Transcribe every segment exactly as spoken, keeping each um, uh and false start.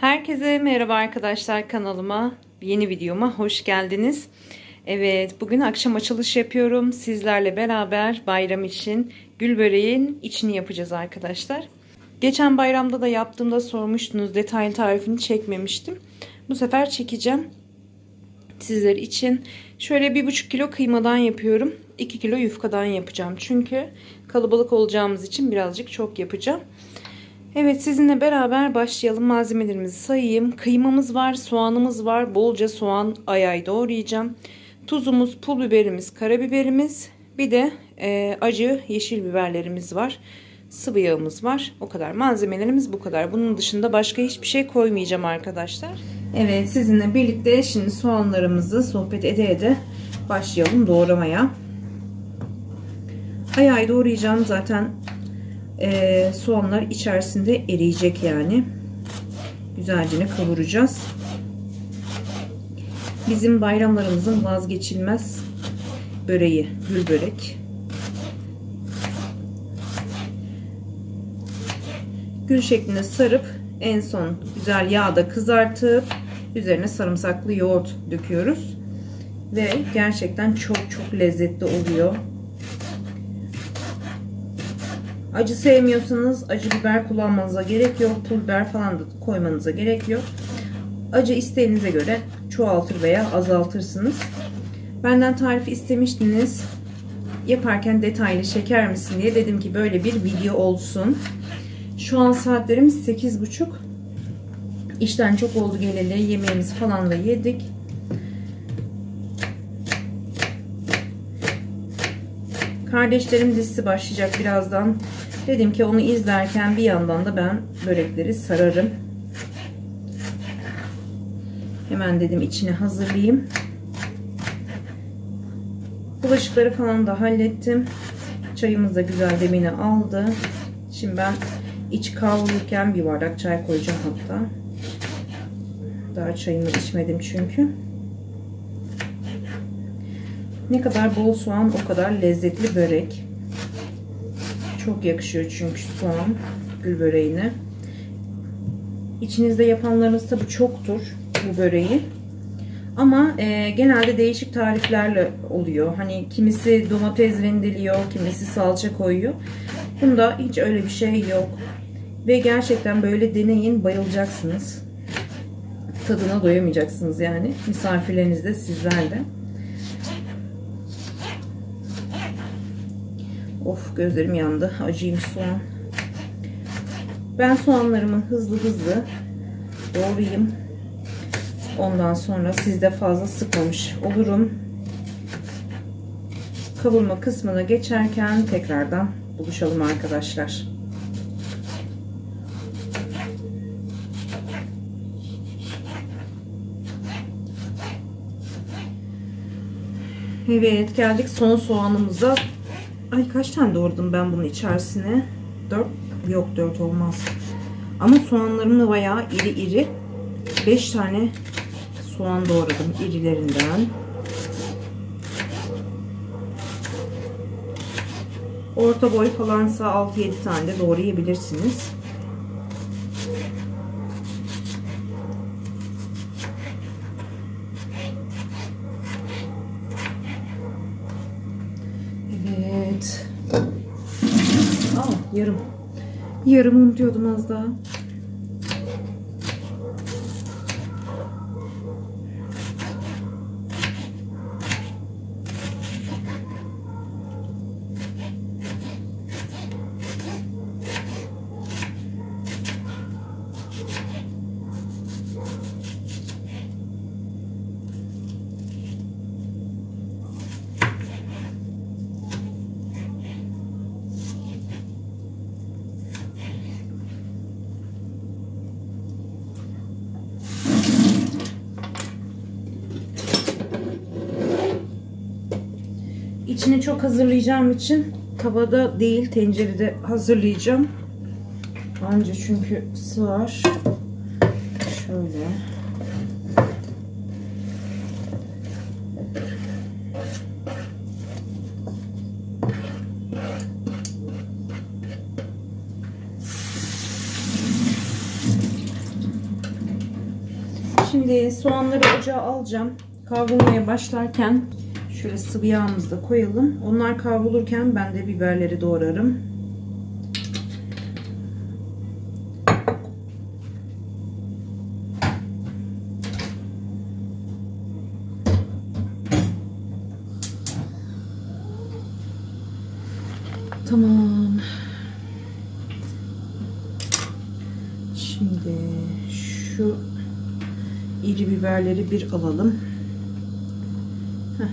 Herkese merhaba arkadaşlar, kanalıma, yeni videoma hoş geldiniz. Evet, bugün akşam açılış yapıyorum. Sizlerle beraber bayram için gül böreğin içini yapacağız arkadaşlar. Geçen bayramda da yaptığımda sormuştunuz, detaylı tarifini çekmemiştim. Bu sefer çekeceğim sizler için. Şöyle bir buçuk kilo kıymadan yapıyorum. iki kilo yufkadan yapacağım. Çünkü kalabalık olacağımız için birazcık çok yapacağım. Evet, sizinle beraber başlayalım. Malzemelerimizi sayayım. Kıymamız var, soğanımız var. Bolca soğan ay ay doğrayacağım. Tuzumuz, pul biberimiz, karabiberimiz. Bir de e, acı yeşil biberlerimiz var. Sıvı yağımız var. O kadar. Malzemelerimiz bu kadar. Bunun dışında başka hiçbir şey koymayacağım arkadaşlar. Evet, sizinle birlikte şimdi soğanlarımızı sohbet ede ede başlayalım doğramaya. Ay ay doğrayacağım zaten. Ee, soğanlar içerisinde eriyecek yani. Güzelce kavuracağız. Bizim bayramlarımızın vazgeçilmez böreği, gül börek. Gül şeklinde sarıp en son güzel yağda kızartıp üzerine sarımsaklı yoğurt döküyoruz. Ve gerçekten çok çok lezzetli oluyor. Acı sevmiyorsanız acı biber kullanmanıza gerek yok. Pul biber falan da koymanıza gerek yok. Acı isteğinize göre çoğaltır veya azaltırsınız. Benden tarif istemiştiniz. Yaparken detaylı çeker misin diye dedim ki böyle bir video olsun. Şu an saatlerimiz sekiz buçuk. İşten çok oldu geleli. Yemeğimizi falan da yedik. Kardeşlerim dizisi başlayacak birazdan. Dedim ki onu izlerken bir yandan da ben börekleri sararım. Hemen dedim içine hazırlayayım. Bulaşıkları falan da hallettim. Çayımız da güzel demini aldı. Şimdi ben iç kavrulurken bir bardak çay koyacağım hatta. Daha çayımı içmedim çünkü. Ne kadar bol soğan o kadar lezzetli börek. Çok yakışıyor çünkü soğan gül böreğine. İçinizde yapanlarınız tabi çoktur bu böreği. Ama e, genelde değişik tariflerle oluyor. Hani kimisi domates rendeliyor, kimisi salça koyuyor. Bunda hiç öyle bir şey yok. Ve gerçekten böyle deneyin, bayılacaksınız. Tadına doyamayacaksınız yani. Misafirleriniz de sizler de. Of, gözlerim yandı. Acıymış soğan. Ben soğanlarımı hızlı hızlı doğrayayım. Ondan sonra sizde fazla sıkmamış olurum. Kavurma kısmına geçerken tekrardan buluşalım arkadaşlar. Evet, geldik son soğanımıza. Ay, kaç tane doğradım ben bunun içerisine? dört yok, dört olmaz. Ama soğanlarım da bayağı iri iri. beş tane soğan doğradım irilerinden. Orta boy falansa altı yedi tane de doğrayabilirsiniz. Evet. Aa, yarım. Yarım unutuyordum az daha. İçini çok hazırlayacağım için tavada değil tencerede hazırlayacağım. Anca çünkü sığar. Şöyle. Şimdi soğanları ocağa alacağım. Kavrulmaya başlarken şöyle sıvı yağımızı da koyalım. Onlar kavrulurken ben de biberleri doğrarım. Tamam. Şimdi şu iri biberleri bir alalım. Heh.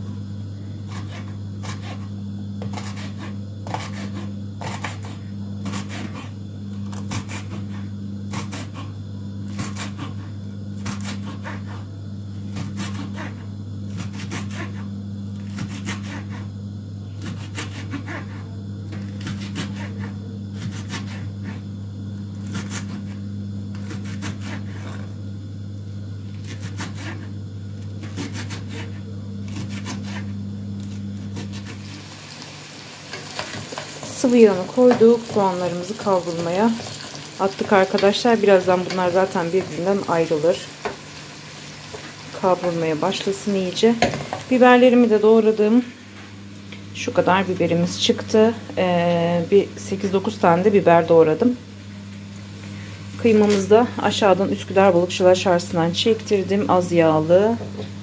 Sıvı yağını koyduk. Soğanlarımızı kavrulmaya attık arkadaşlar. Birazdan bunlar zaten birbirinden ayrılır. Kavrulmaya başlasın iyice. Biberlerimi de doğradım. Şu kadar biberimiz çıktı. Ee, bir sekiz dokuz tane de biber doğradım. Kıymamızı da aşağıdan Üsküdar Balıkçılar Çarşısı'ndan çektirdim. Az yağlı.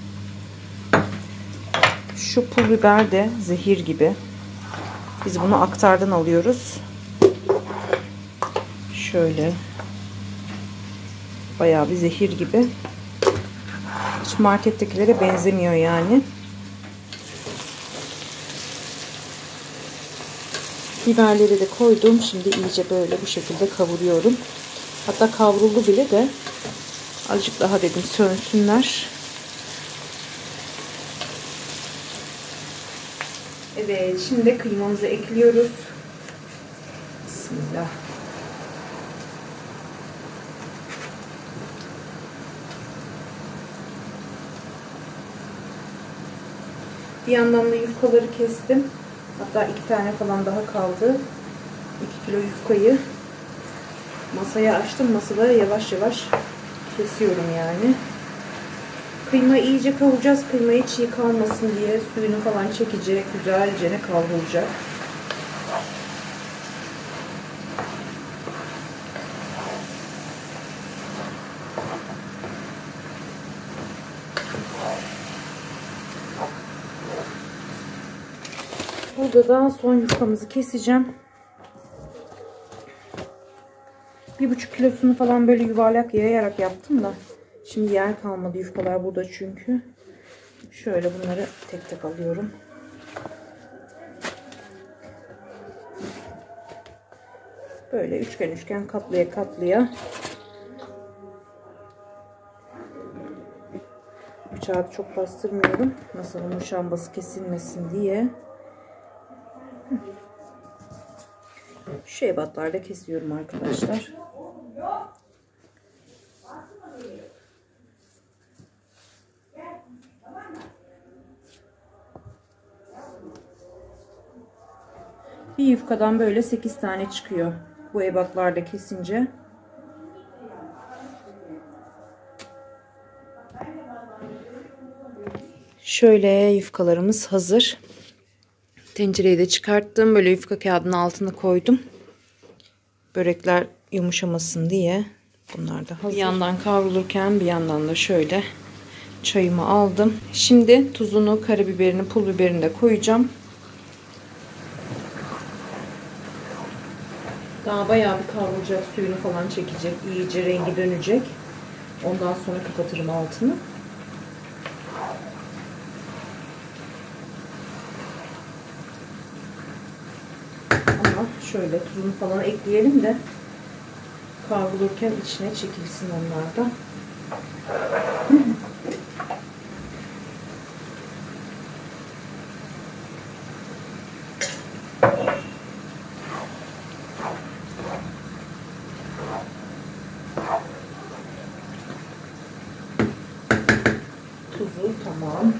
Şu pul biber de zehir gibi. Biz bunu aktardan alıyoruz. Şöyle. Bayağı bir zehir gibi. Hiç markettekilere benzemiyor yani. Biberleri de koydum. Şimdi iyice böyle bu şekilde kavuruyorum. Hatta kavruldu bile de azıcık daha dedim sönsünler. Evet, şimdi de kıymamızı ekliyoruz. Bismillah. Bir yandan da yufkaları kestim. Hatta iki tane falan daha kaldı. iki kilo yufkayı masaya açtım. Masada yavaş yavaş kesiyorum yani. Kıyma iyice kavuracağız. Kıymayı çiğ kalmasın diye suyunu falan çekecek. Güzelce ne kavrulacak. Burada da son yufkamızı keseceğim. Bir buçuk kilosunu falan böyle yuvarlak yayarak yaptım da. Şimdi yer kalmadı yufkalar burada çünkü. Şöyle bunları tek tek alıyorum. Böyle üçgen üçgen katlıya katlıya. Bıçağı çok bastırmıyorum. Masanın muşambası kesilmesin diye. Şu ebatlarda kesiyorum arkadaşlar. Bir yufkadan böyle sekiz tane çıkıyor. Bu ebatlarda kesince. Şöyle yufkalarımız hazır. Tencereyi de çıkarttım. Böyle yufka kağıdının altına koydum. Börekler yumuşamasın diye. Bunlar da hazır. Bir yandan kavrulurken bir yandan da şöyle çayımı aldım. Şimdi tuzunu, karabiberini, pul biberini de koyacağım. Daha bayağı bir kavrulacak. Suyunu falan çekecek. İyice rengi dönecek. Ondan sonra kapatırım altını. Ama şöyle tuzunu falan ekleyelim de kavrulurken içine çekilsin onlar da. Tuzu tamam.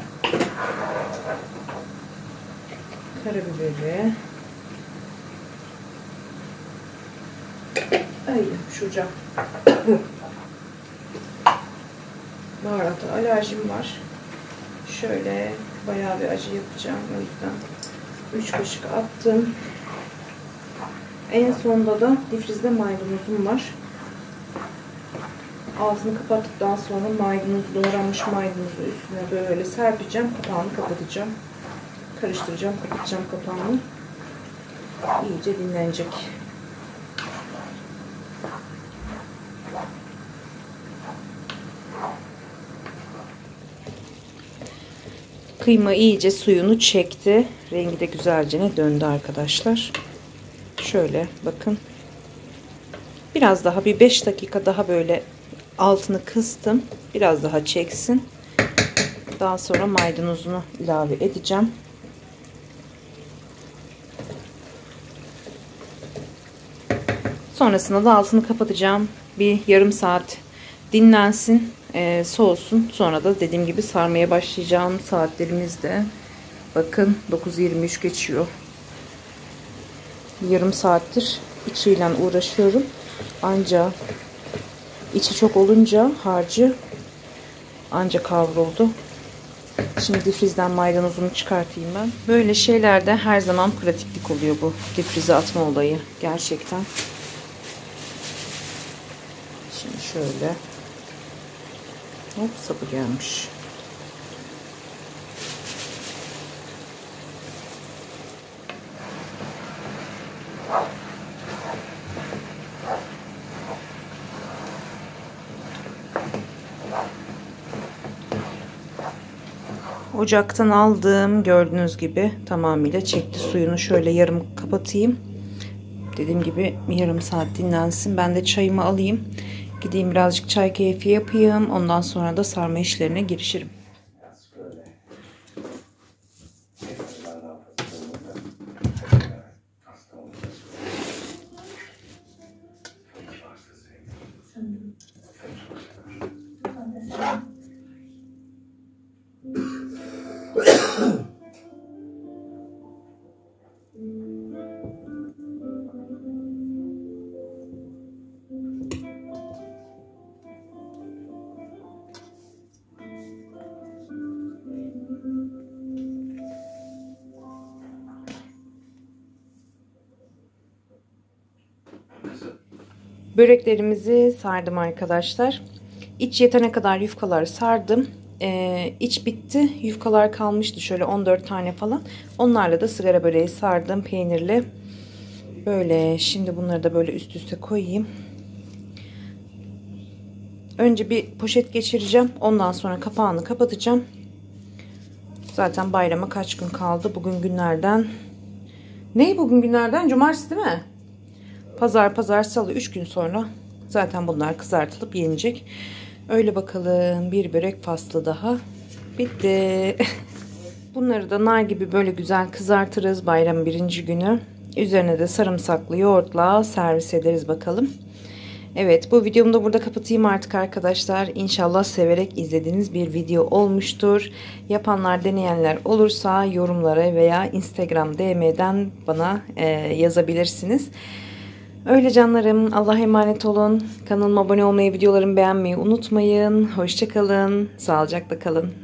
Karabiberi. Ay şuracağım. baharata alerjim var. Şöyle bayağı bir acı yapacağım. O yüzden üç kaşık attım. En sonda da difrizde maydanozum var. Altını kapattıktan sonra maydanoz, doğranmış maydanozu üstüne böyle serpeceğim. Kapağını kapatacağım. Karıştıracağım, kapatacağım kapağını. İyice dinlenecek. Kıyma iyice suyunu çekti. Rengi de güzelce döndü arkadaşlar. Şöyle bakın. Biraz daha bir beş dakika daha böyle altını kıstım. Biraz daha çeksin. Daha sonra maydanozunu ilave edeceğim. Sonrasında da altını kapatacağım. Bir yarım saat dinlensin, e, soğusun. Sonra da dediğim gibi sarmaya başlayacağım. Saatlerimiz de bakın dokuz yirmi üç geçiyor. Yarım saattir içiyle uğraşıyorum. Ancak içi çok olunca harcı anca kavruldu. Şimdi difrizden maydanozumu çıkartayım ben. Böyle şeylerde her zaman pratiklik oluyor bu difrize atma olayı. Gerçekten. Şimdi şöyle. Hop, sapı gelmiş. Ocaktan aldığım gördüğünüz gibi tamamıyla çekti suyunu. Şöyle yarım kapatayım. Dediğim gibi yarım saat dinlensin. Ben de çayımı alayım. Gideyim birazcık çay keyfi yapayım. Ondan sonra da sarma işlerine girişirim. Böreklerimizi sardım arkadaşlar. İç yetene kadar yufkaları sardım. Ee, iç bitti. Yufkalar kalmıştı. Şöyle on dört tane falan. Onlarla da sigara böreği sardım. Peynirli. Böyle. Şimdi bunları da böyle üst üste koyayım. Önce bir poşet geçireceğim. Ondan sonra kapağını kapatacağım. Zaten bayrama kaç gün kaldı? Bugün günlerden. Ne bugün günlerden? Cumartesi değil mi? Pazar, pazar, salı üç gün sonra zaten bunlar kızartılıp yenecek. Öyle bakalım, bir börek faslı daha bitti. Bunları da nar gibi böyle güzel kızartırız bayramın birinci günü. Üzerine de sarımsaklı yoğurtla servis ederiz bakalım. Evet, bu videomu da burada kapatayım artık arkadaşlar. İnşallah severek izlediğiniz bir video olmuştur. Yapanlar, deneyenler olursa yorumlara veya Instagram D M'den bana e, yazabilirsiniz. Öyle canlarım, Allah'a emanet olun. Kanalıma abone olmayı, videolarımı beğenmeyi unutmayın. Hoşça kalın, sağlıcakla kalın.